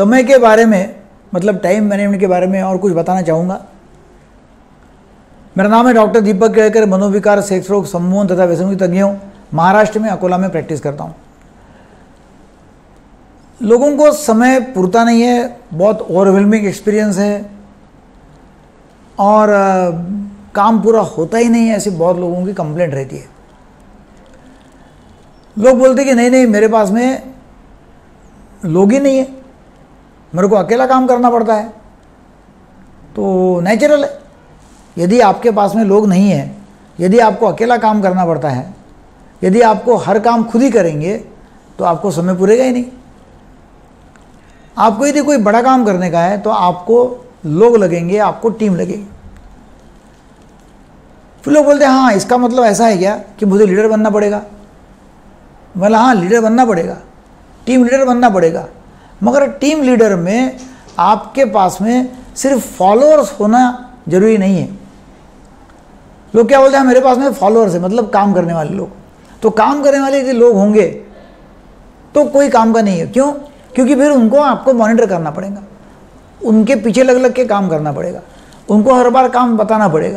समय के बारे में, मतलब टाइम मैनेजमेंट के बारे में और कुछ बताना चाहूँगा। मेरा नाम है डॉक्टर दीपक केळकर, मनोविकार, सेक्स रोग, सम्मोहन तथा व्यसन रोग तज्ञ हूँ। महाराष्ट्र में अकोला में प्रैक्टिस करता हूँ। लोगों को समय पूरता नहीं है, बहुत ओवरवेलमिंग एक्सपीरियंस है और काम पूरा होता ही नहीं है, ऐसी बहुत लोगों की कंप्लेंट रहती है। लोग बोलते हैं कि नहीं नहीं मेरे पास में लोग ही नहीं है, मेरे को अकेला काम करना पड़ता है। तो नेचुरल है, यदि आपके पास में लोग नहीं है, यदि आपको अकेला काम करना पड़ता है, यदि आपको हर काम खुद ही करेंगे तो आपको समय पूरेगा ही नहीं। आपको यदि कोई बड़ा काम करने का है तो आपको लोग लगेंगे, आपको टीम लगेगी। फिर लोग बोलते हैं हाँ इसका मतलब ऐसा है क्या कि मुझे लीडर बनना पड़ेगा। बोला हाँ लीडर बनना पड़ेगा, टीम लीडर बनना पड़ेगा, मगर टीम लीडर में आपके पास में सिर्फ फॉलोअर्स होना जरूरी नहीं है। लोग क्या बोलते हैं मेरे पास में फॉलोअर्स है, मतलब काम करने वाले लोग। तो काम करने वाले यदि लोग होंगे तो कोई काम का नहीं है। क्यों? क्योंकि फिर उनको आपको मॉनिटर करना पड़ेगा, उनके पीछे लग लग के काम करना पड़ेगा, उनको हर बार काम बताना पड़ेगा।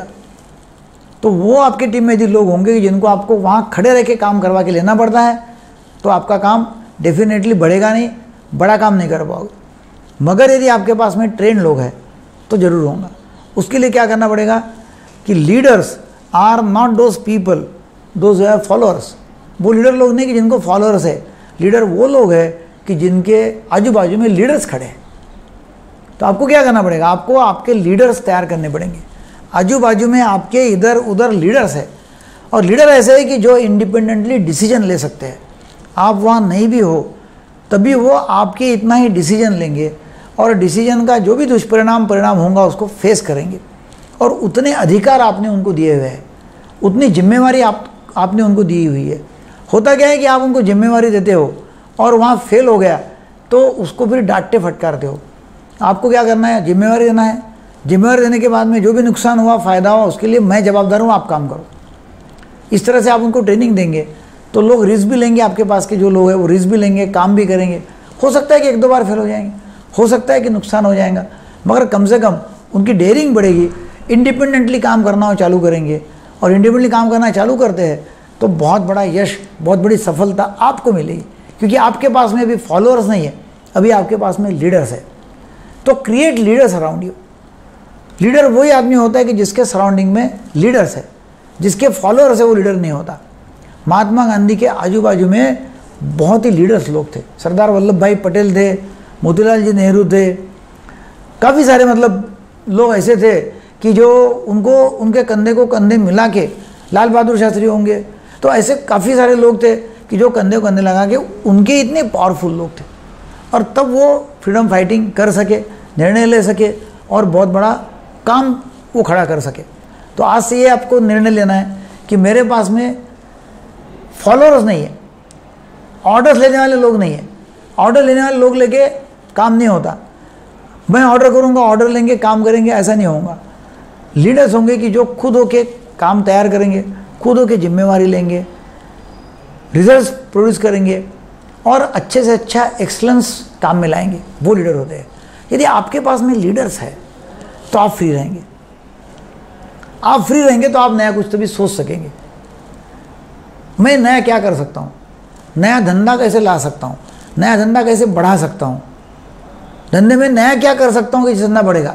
तो वो आपकी टीम में यदि लोग होंगे जिनको आपको वहाँ खड़े रह के काम करवा के लेना पड़ता है तो आपका काम डेफिनेटली बढ़ेगा नहीं, बड़ा काम नहीं कर पाओगे। मगर यदि आपके पास में ट्रेन लोग हैं तो ज़रूर होगा। उसके लिए क्या करना पड़ेगा कि leaders are not those people those have followers. वो लीडर लोग नहीं कि जिनको फॉलोअर्स है, लीडर वो लोग हैं कि जिनके आजू बाजू में लीडर्स खड़े हैं। तो आपको क्या करना पड़ेगा, आपको आपके लीडर्स तैयार करने पड़ेंगे। आजू बाजू में आपके इधर उधर लीडर्स है, और लीडर ऐसे है कि जो इंडिपेंडेंटली डिसीजन ले सकते हैं। आप वहाँ नहीं भी हो तभी वो आपके इतना ही डिसीजन लेंगे और डिसीजन का जो भी दुष्परिणाम परिणाम होगा उसको फेस करेंगे। और उतने अधिकार आपने उनको दिए हुए हैं, उतनी जिम्मेवारी आपने उनको दी हुई है। होता क्या है कि आप उनको जिम्मेवारी देते हो और वहाँ फेल हो गया तो उसको फिर डांटते फटकारते हो। आपको क्या करना है, जिम्मेवारी देना है। जिम्मेवारी देने के बाद में जो भी नुकसान हुआ फ़ायदा हुआ उसके लिए मैं जवाबदार हूँ, आप काम करो। इस तरह से आप उनको ट्रेनिंग देंगे तो लोग रिस्क भी लेंगे, आपके पास के जो लोग हैं वो रिस्क भी लेंगे, काम भी करेंगे। हो सकता है कि एक दो बार फेल हो जाएंगे, हो सकता है कि नुकसान हो जाएगा, मगर कम से कम उनकी डेयरिंग बढ़ेगी, इंडिपेंडेंटली काम करना चालू करेंगे। और इंडिपेंडेंटली काम करना चालू करते हैं तो बहुत बड़ा यश, बहुत बड़ी सफलता आपको मिलेगी, क्योंकि आपके पास में अभी फॉलोअर्स नहीं है, अभी आपके पास में लीडर्स है। तो create leaders around you. Leader वही आदमी होता है कि जिसके सराउंडिंग में लीडर्स है, जिसके फॉलोअर्स है वो लीडर नहीं होता। महात्मा गांधी के आजू बाजू में बहुत ही लीडर्स लोग थे। सरदार वल्लभ भाई पटेल थे, मोतीलाल जी नेहरू थे, काफ़ी सारे मतलब लोग ऐसे थे कि जो उनको उनके कंधे को कंधे मिला के, लाल बहादुर शास्त्री होंगे, तो ऐसे काफ़ी सारे लोग थे कि जो कंधे को कंधे लगा के उनके इतने पावरफुल लोग थे। और तब वो फ्रीडम फाइटिंग कर सके, निर्णय ले सके और बहुत बड़ा काम वो खड़ा कर सके। तो आज से ये आपको निर्णय लेना है कि मेरे पास में फॉलोअर्स नहीं है, ऑर्डर्स लेने वाले लोग नहीं है। ऑर्डर लेने वाले लोग लेके काम नहीं होता। मैं ऑर्डर करूँगा, ऑर्डर लेंगे, काम करेंगे, ऐसा नहीं होगा। लीडर्स होंगे कि जो खुद होके काम तैयार करेंगे, खुद होके जिम्मेवारी लेंगे, रिजल्ट्स प्रोड्यूस करेंगे और अच्छे से अच्छा एक्सलेंस काम में लाएंगे, वो लीडर होते हैं। यदि आपके पास में लीडर्स है तो आप फ्री रहेंगे। आप फ्री रहेंगे तो आप नया कुछ तो भी सोच सकेंगे। मैं नया क्या कर सकता हूँ, नया धंधा कैसे ला सकता हूँ, नया धंधा कैसे बढ़ा सकता हूँ, धंधे में नया क्या कर सकता हूँ कि जितना बढ़ेगा,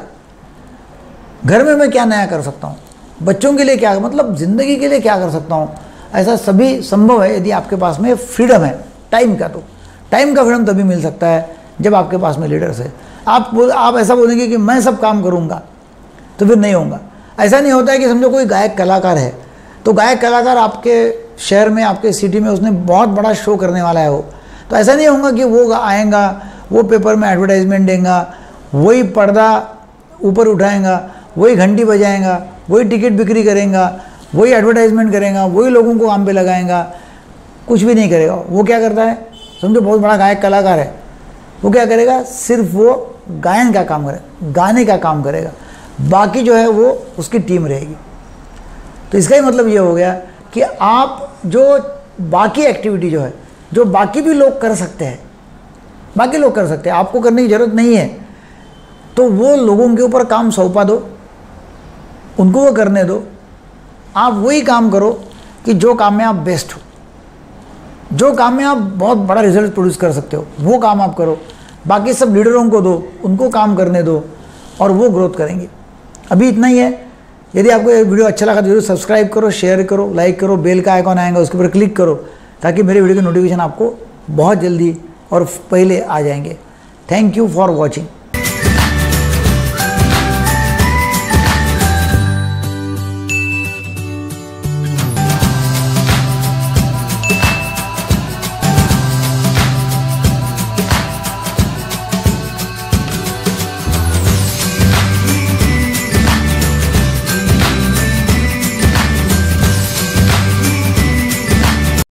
घर में मैं क्या नया कर सकता हूँ, बच्चों के लिए क्या, मतलब ज़िंदगी के लिए क्या कर सकता हूँ। ऐसा सभी संभव है यदि आपके पास में फ्रीडम है टाइम का। तो टाइम का फ्रीडम तभी मिल सकता है जब आपके पास में लीडर्स है। आप ऐसा बोलेंगे कि मैं सब काम करूँगा तो फिर नहीं होगा। ऐसा नहीं होता है कि समझो कोई गायक कलाकार है तो गायक कलाकार आपके शहर में, आपके सिटी में उसने बहुत बड़ा शो करने वाला है वो, तो ऐसा नहीं होगा कि वो आएगा, वो पेपर में एडवर्टाइजमेंट देगा, वही पर्दा ऊपर उठाएगा, वही घंटी बजाएगा, वही टिकट बिक्री करेगा, वही एडवर्टाइजमेंट करेगा, वही लोगों को काम पे लगाएगा, कुछ भी नहीं करेगा। वो क्या करता है, समझो बहुत बड़ा गायक कलाकार है, वो क्या करेगा, सिर्फ वो गायन का काम करेगा, गाने का काम करेगा, बाकी जो है वो उसकी टीम रहेगी। तो इसका ही मतलब ये हो गया कि आप जो बाकी एक्टिविटी जो है, जो बाकी भी लोग कर सकते हैं, बाकी लोग कर सकते हैं, आपको करने की ज़रूरत नहीं है। तो वो लोगों के ऊपर काम सौंपा दो, उनको वो करने दो। आप वही काम करो कि जो काम में आप बेस्ट हो, जो काम में आप बहुत बड़ा रिजल्ट प्रोड्यूस कर सकते हो, वो काम आप करो। बाकी सब लीडरों को दो, उनको काम करने दो और वो ग्रोथ करेंगे। अभी इतना ही है। यदि आपको ये वीडियो अच्छा लगा तो जरूर सब्सक्राइब करो, शेयर करो, लाइक करो, बेल का आइकॉन आएगा उसके ऊपर क्लिक करो, ताकि मेरे वीडियो के नोटिफिकेशन आपको बहुत जल्दी और पहले आ जाएंगे। Thank you for watching.